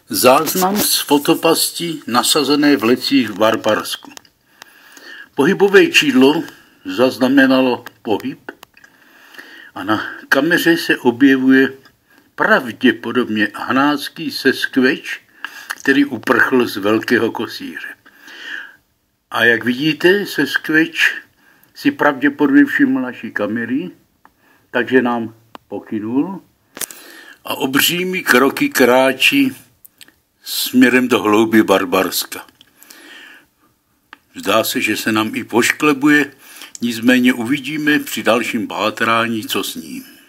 Záznam z fotopasti nasazené v Lecích v Barbarsku. Pohybové čídlo zaznamenalo pohyb a na kameře se objevuje pravděpodobně hanácký seskveč, který uprchl z Velkého Kosíře. A jak vidíte, seskveč si pravděpodobně všiml naší kamery, takže nám pokynul a obřími kroky kráčí směrem do hloubi Barbarska. Zdá se, že se nám i pošklebuje, nicméně uvidíme při dalším pátrání, co s ním.